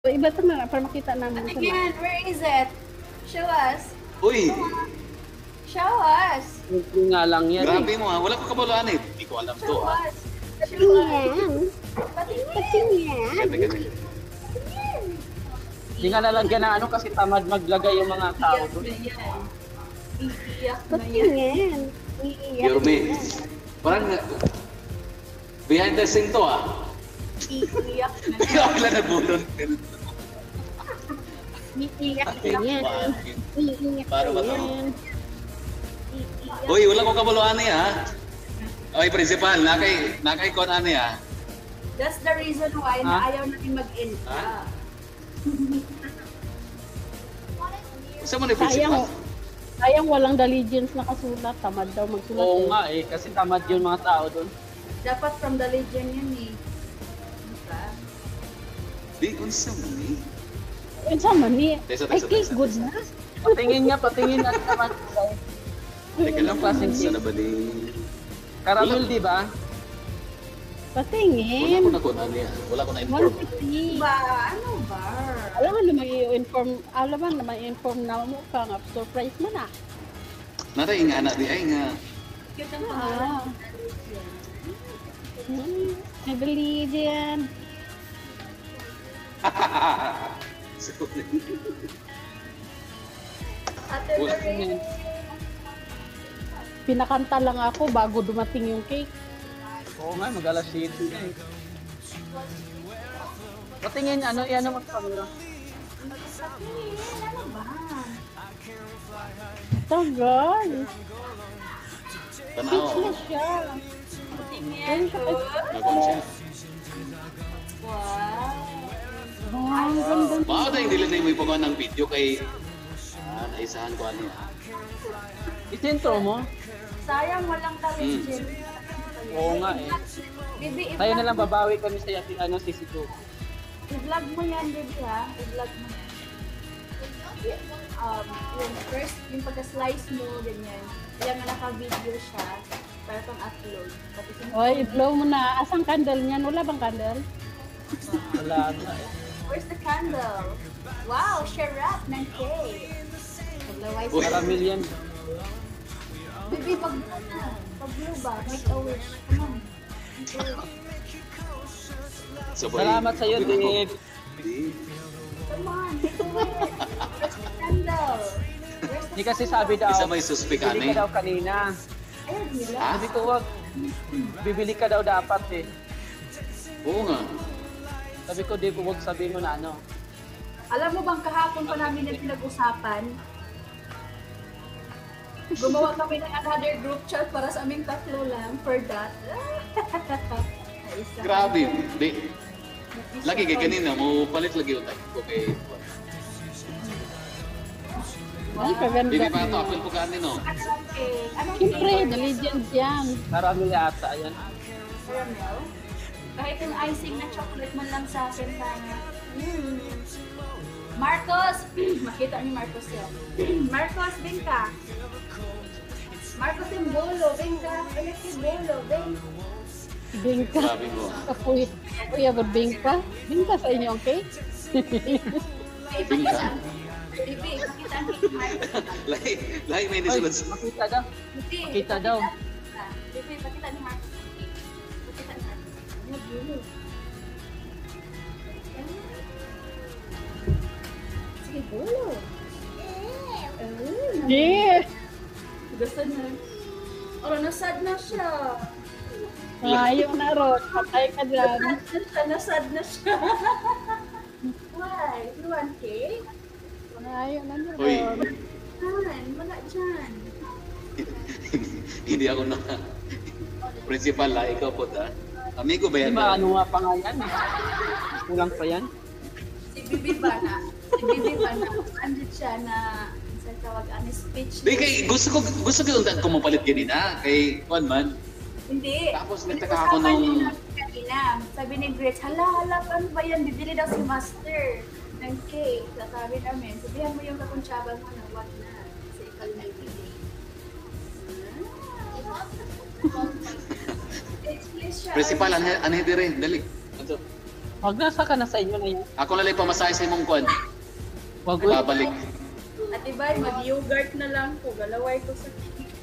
Iba ito na para makita namin. Again, where is it? Show us. Uy! Show us. Hindi nga lang yan. Grabe mo ha. Wala ko kabalaan eh. Hindi ko alam to Show ha. us. Show us. Patingin. Ganda, ganda. Hindi nga lalagyan na ano kasi tamad maglagay yung mga tao Iiyak doon. na yan. Iiyak na yan. Patingin. Iiyak. Yorme. Parang behind the scene to ha. Iiyak na yan. Ikaw wala nagbulon. Iiyak na yan. Iiyak Para ba na to? yan. Uy, wala ko kabalaan eh ha. Okay, principal. Nakay kon ano ha. That's the reason why na ayaw natin mag-intra. Isa mo ni principal? Sayang walang diligence na kasulat. Tamad daw magsulat. Oo nga eh, kasi tamad yung mga tao doon. Dapat from the Legion yun eh. Diba? Di, unsa mo ni? Yun sa mani. Tesa, Ay, tesa, cake tesa, good tesa. na. Patingin at naman. Teka lang, klaseng unsa cake? na ba ni? Caramel, di ba? Wala Patingin. ko na kon ano yan. Wala ko na inform. 150. Ba? Ano ba? Alam mo naman i-inform na mo ka nga. Surprise mo na. Naray nga anak di ay nga. Cute ang pangalan. I believe yan. Ate Lorraine. Pinakanta lang ako bago dumating yung cake. Oo nga, mag-alas 7 na eh. Patingin, ano magpamira? Ano ba? Tagal. Tanaw. Speechless siya. Tingnan ko. Nagwan siya. Wow. Ang ganda. Baka tayong dili na mo ipagawa ng video kay naisahan ko ano yan. Isintro mo? Sayang walang ka-legend. Oo nga eh. Bibi, Tayo na lang babawi kami sa si Situ. i-vlog mo yan, Bibi ha. I-vlog mo yan. Yung first, yung pagka-slice mo, ganyan. Kaya nga naka-video siya para pang upload. Oy, i-blow mo na. Asang candle niyan? Wala bang candle? Wala na eh. Where's the candle? Wow, sharap ng cake. Otherwise, Uy. Caramel yan. Bibi, pag-blow na. Pag-blow ba? Make a wish. Come on. Sabay. Salamat sa iyo, Dave. Come on, make a wish. Where's the candle? Where's the Hindi kasi sabi daw, Isa may suspect bibili ano ka daw kanina. Ayun, nila. Sabi ko, wag, bibili ka daw dapat eh. Oo nga. Sabi ko, Dave, wag sabihin mo na ano. Alam mo bang kahapon pa namin yung pinag-usapan? Gumawa kami ng another group chat para sa aming tatlo lang for that. Grabe. Di. Lagi kay kanina mo palit lagi yung time ko kay. Ay, kaganda. Bibi pa to apil po kanin no. Anong cake? Anong Siyempre, cake? the legends yan. Caramel yata, yan. Caramel? Kahit yung icing na chocolate man lang sa akin sana. Marcos! Makita ni Marcos yun. Marcos, bingka. Marcos yung bolo, bingka. Ulit yung bolo, bingka. Bingka. Grabe mo. Kapuy. Kuya, ba't bingka? Bingka sa inyo, okay? Bingka. Bibi, makita ang cake ni Marcos. Lahi may Ay, nisunod. makita daw. Bibi, Makita daw. Bibi, pakita ni Marcos. Pakita ni Marcos. Ano, bolo? Sige, bolo. Yeah! Gusto na. Oh, nasad na siya. Ayaw na, Ron. Patay ka dyan. Nasad na siya. Why? You want cake? Ayaw na, Uy. Ron. Dyan, wala dyan. Hindi ako na. Principal la ikaw po ta. Amigo ba Di yan? ba, ano nga pa nga yan? Kulang pa yan. Si Bibi ba na? Si Bibi ba na? Andit siya na sa tawag ani speech. Di kay gusto ko yung ko mapalit kanina kay Juan man. Hindi. Tapos nagtaka ako nung kanina. Sabi ni Grace, hala, ano ba yan? Bibili daw si Master ng cake. Sabi namin, sabihan mo yung kakuntsaba mo na what na. Kasi ikaw yung bibili. Please siya. principal ano dire dali. Ano? Wag nasa ka na sa inyo na yun. Ako na lang pamasahe sa imong kwan. Wag uy. Babalik. Ate Bay, mag-yogurt na lang ko. Galaway ko sa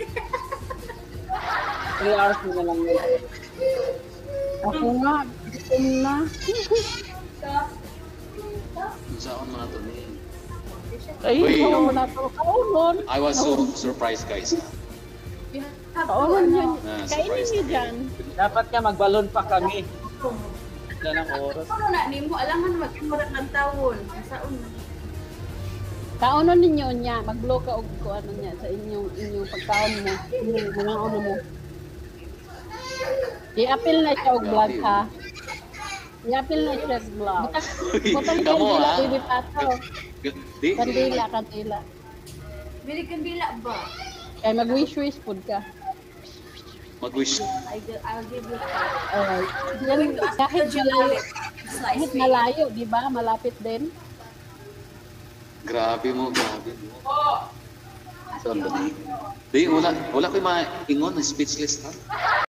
3 hours mo na lang yun. Ako nga, gusto na. Saan mo na to ni? Ay, Uy. Ikaw mo na to. Kaunon. I was so surprised guys. You have to, Kaunon yan. Ah, Kainin surprise niyo na dyan. dapat nga magbalon pa kami. Yan ang oras. Ano na, ni mo, alangan mag-imurat ng tawon. Saan na? Kaunon ninyo niya. Mag-blow ka og ko ano niya sa inyong pagkaon mo. Inyong mga ano mo. I-appeal na siya og vlog ha. I-appeal na siya og vlog. Butang Kamo kandila, ha? baby pato. Di. Kandila. Bili kandila ba? Kaya mag-wish-wish food ka. Mag-wish. I'll give you Alright. Going to ask Kahit the malayo, Slice kahit me. malayo, di ba? Malapit din. Grabe mo. Saan ba ni? Di, wala ko yung mga ingon, speechless ha.